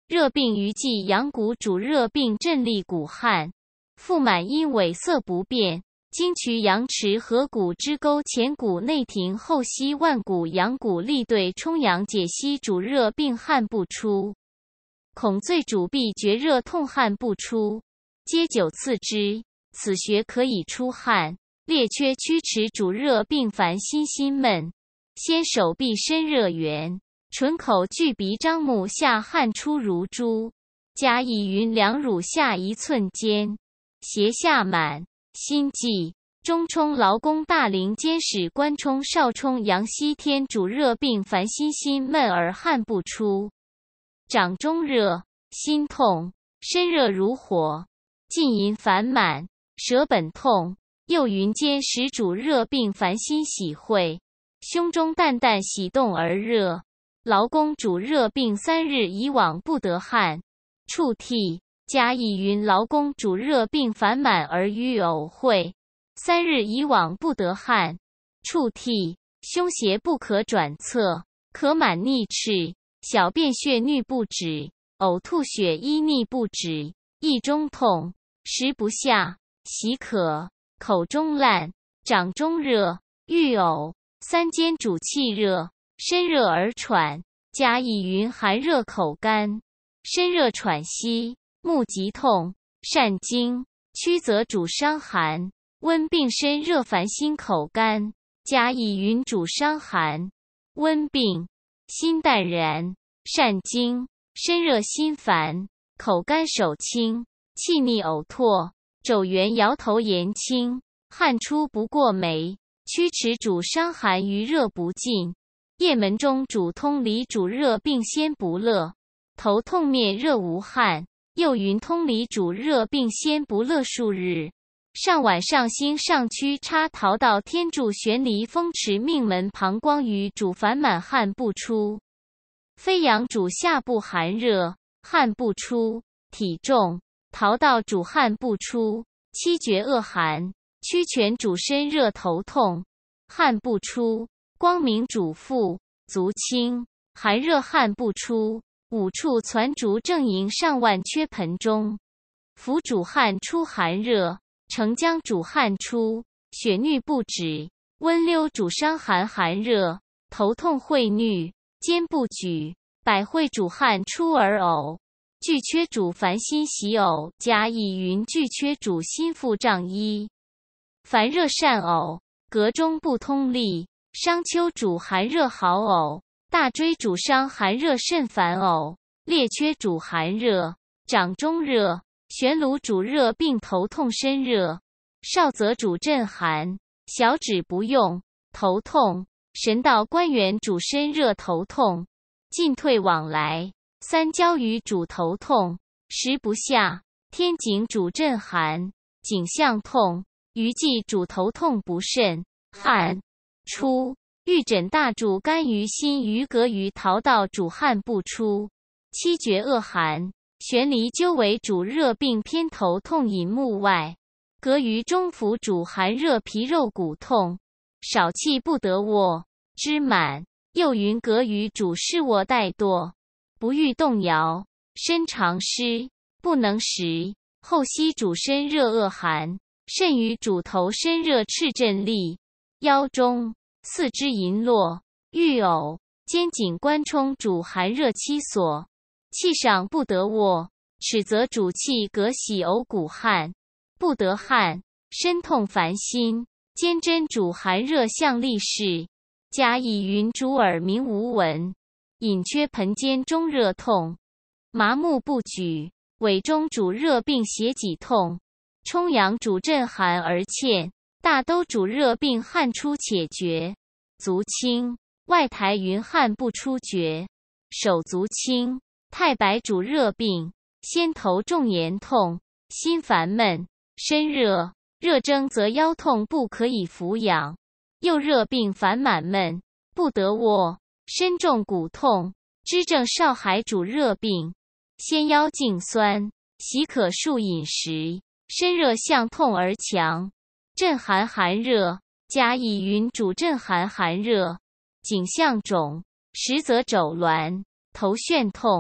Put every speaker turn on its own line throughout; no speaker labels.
热病余悸阳谷主热病震利骨汗，腹满阴痿色不变，经渠阳池合谷支沟前谷内庭后溪腕谷阳谷立对冲阳解析主热病汗不出，恐醉主闭厥热痛汗不出，皆久次之，此穴可以出汗。列缺曲池主热病烦心闷，先手臂身热源，唇口巨鼻张目下汗出如珠，加以云两乳下1寸间，胁下满，心悸。中冲劳宫大陵间使关冲少冲阳西天主热病烦心闷而汗不出，掌中热，心痛，身热如火，尽淫烦满，舌本痛。右云间使主热病烦心喜会，胸中淡淡喜动而热。劳宫主热病3日以往不得汗，触涕。加以云劳宫主热病烦满而瘀呕会，3日以往不得汗，触涕。胸胁不可转侧，可满逆赤，小便血衄不止，呕吐血衣逆不止，意中痛，食不下，喜渴。口中烂，掌中热，欲呕，三间主气热，身热而喘，加以云寒热口干，身热喘息，目疾痛，善惊，屈则主伤寒，温病身热烦心口干，加以云主伤寒，温病，心淡然，善惊，身热心烦，口干手清，气逆呕唾。肘圆摇头言轻，汗出不过眉，曲池主伤寒余热不尽，腋门中主通里主热病先不乐，头痛面热无汗，又云通里主热病先不乐数日，上脘上心上曲插陶道天柱悬离风池命门膀胱于主烦满汗不出，飞扬主下部寒热，汗不出，体重陶道主汗不出，七厥恶寒，曲泉主身热头痛，汗不出，光明主腹，足轻，寒热汗不出，五处攒竹正营上脘缺盆中，腹主汗出寒热，承浆主汗出，血衄不止，温溜主伤寒寒热，头痛会衄，肩不举，百会主汗出而呕。巨缺主烦心喜呕，加以云巨缺主心腹胀衣，烦热善呕，膈中不通利，商丘主寒热好呕，大椎主伤寒热甚烦呕，列缺主寒热，掌中热，悬颅主热并头痛身热，少则主震寒，小指不用，头痛，神道关元主身热头痛，进退往来。三焦鱼主头痛，食不下；天井主震寒，颈项痛；余悸主头痛不甚，汗出；玉枕大主肝于心于膈于陶道主汗不出；七厥恶寒，悬离鸠为主热病偏头痛引目外；膈于中府主寒热皮肉骨痛，少气不得卧，肢满；又云膈于主视卧怠惰。不欲动摇，身常湿，不能食；后溪主身热恶寒，肾于主头身热赤震利，腰中四肢淫落，欲呕；肩颈关冲主寒热七所，气上不得卧；齿则主气膈喜呕骨汗，不得汗，身痛烦心；肩针主寒热向利势，加以云主耳鸣无闻。隐缺盆间中热痛，麻木不举；尾中主热病胁脊痛，冲阳主震寒而欠，大兜主热病汗出且绝，足轻；外台云汗不出绝，手足轻；太白主热病，先头重炎痛，心烦闷，身热，热蒸则腰痛不可以俯仰，又热病烦满闷，不得卧。身重骨痛，肢正少孩主热病，先腰颈酸，喜可数饮食，身热向痛而强，震寒寒热，加以云主震寒寒热，颈项肿，实则肘挛，头眩痛，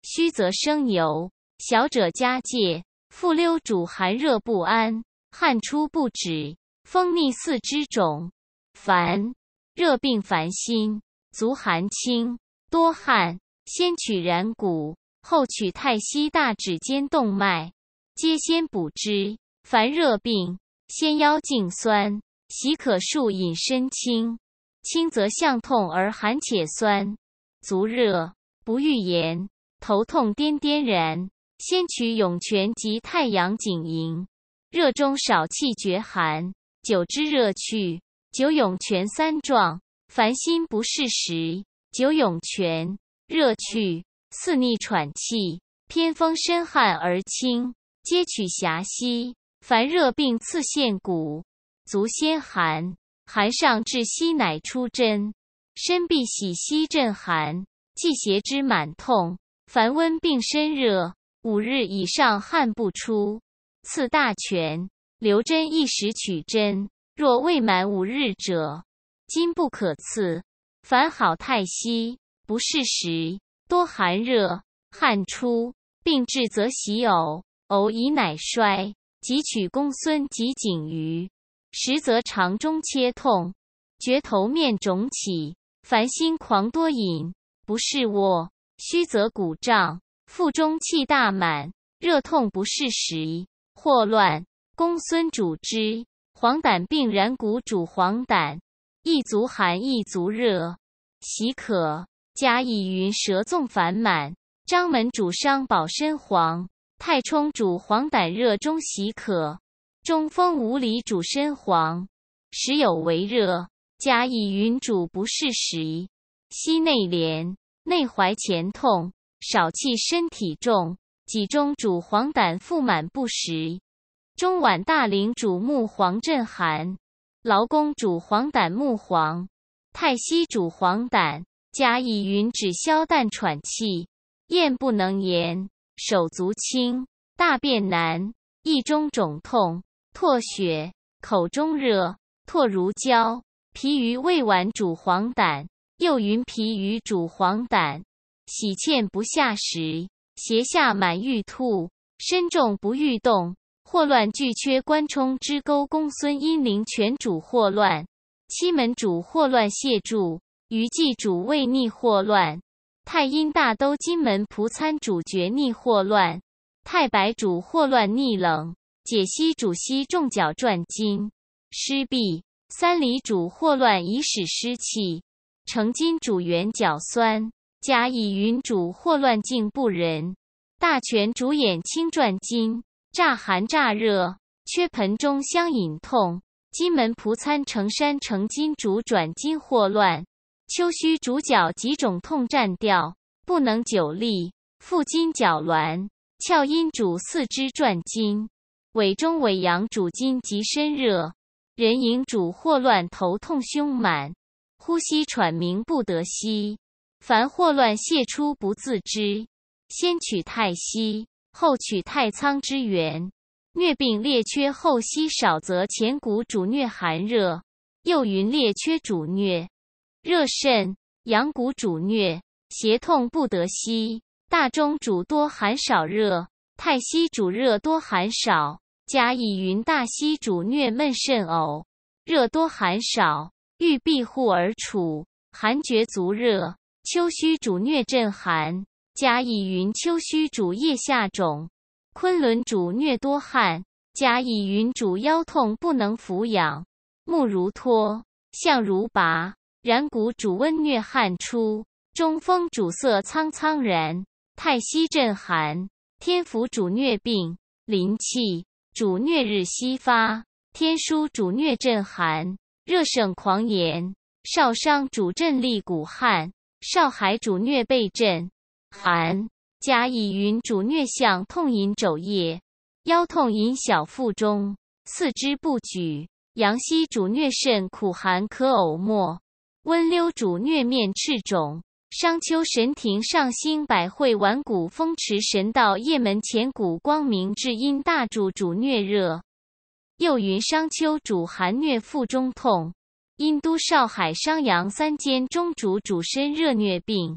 虚则生疣，小者加戒。复溜主寒热不安，汗出不止，风逆四肢肿。烦，热病烦心，足寒轻，多汗，先取然谷，后取太溪大指间动脉，皆先补之。凡热病，先腰颈酸，喜可数引身轻，轻则项痛而寒且酸，足热，不欲言，头痛颠颠然，先取涌泉及太阳井营，热中少气绝寒，久之热去，久涌泉三状，烦心不适时，久涌泉，热去，似逆喘气，偏风身汗而轻，皆取狭溪。凡热病次陷骨，足先寒，寒上至膝乃出针，身必喜膝震寒，既邪之满痛。凡温病身热，5日以上汗不出，刺大拳，留针1时取针，若未满5日者，今不可刺。凡好太息，不适时，多寒热，汗出，病至则喜呕，呕以乃衰，即取公孙及颈鱼，实则肠中切痛，觉头面肿起，烦心狂多饮，不适卧，虚则骨胀，腹中气大满，热痛不适时，霍乱。公孙主之。黄疸病然谷主黄疸，一足寒一足热，喜渴。嘉义云舌纵烦满，张门主伤保身黄，太冲主黄疸热中喜渴，中风无里主身黄，时有为热。嘉义云主不适时，膝内廉，内踝前痛，少气身体重，己中主黄疸腹满不实。中脘大陵主目黄震寒，劳宫主黄疸目黄，太溪主黄疸。嘉义云指消淡喘气，咽不能言，手足轻，大便难，腋中肿痛，唾血，口中热，唾如胶。皮鱼胃脘主黄疸，又云皮鱼主黄疸，喜欠不下时，胁下满欲吐，身重不欲动。霍乱俱缺关冲之沟公孙阴陵泉主霍乱，七门主霍乱泻注，余忌主胃逆霍乱，太阴大都金门蒲参主厥逆霍乱，太白主霍乱逆冷，解析主息重角转筋，湿痹。三里主霍乱以使湿气，成金主元角酸，嘉义云主霍乱静不仁，大泉主眼青转筋，乍寒乍热，缺盆中相引痛。金门蒲参成山成金主转筋霍乱，秋虚主脚几种痛战掉，不能久立，腹筋脚挛。窍阴主四肢转筋，尾中尾阳主筋及身热。人迎主霍乱头痛胸满，呼吸喘鸣不得息。凡霍乱泄出不自知，先取太息，后取太仓之源。疟病列缺后息少则前骨主疟寒热，又云列缺主疟热肾，阳骨主疟胁痛不得息。大中主多寒少热，太息主热多寒少。嘉义云大溪主疟闷肾呕，热多寒少，欲庇护而处，寒厥足热。秋虚主疟震寒，嘉义云秋虚主腋下肿。昆仑主疟多汗，嘉义云主腰痛不能俯仰，目如脱，相如拔。然谷主温疟汗出，中风主色苍苍然。太溪震寒，天府主疟病，临气主疟日夕发，天枢主疟震寒，热盛狂言。少商主震利骨汗，少海主疟背震寒。嘉义云主疟项痛引肘腋，腰痛引小腹中，四肢不举。阳溪主疟肾苦寒可呕沫，温溜主疟面赤肿。商丘神庭上兴百会丸谷风池神道驿门前谷光明至阴大主主疟热。又云商丘主寒疟腹中痛，阴都少海商阳三间中主主身热疟病。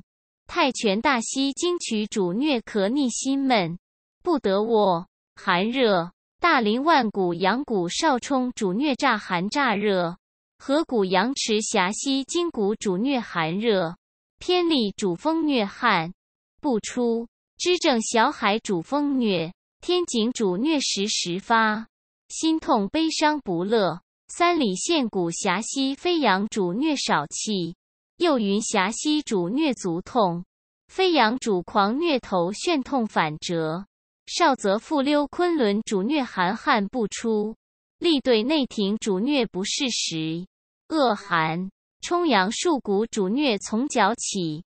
太泉大溪经衢主虐可逆心闷，不得卧，寒热。大林万谷阳谷少冲主虐乍寒乍热，河谷阳池峡溪筋骨主虐寒热，偏历主风虐汗，不出。支正小海主风虐，天井主虐时时发，心痛悲伤不乐。三里线谷峡溪飞扬主虐少气，右云峡溪主虐足痛，飞扬主狂虐头眩痛反折。少泽复溜昆仑主虐寒汗不出，立对内庭主虐不适时，恶寒。冲阳树谷主虐从脚起，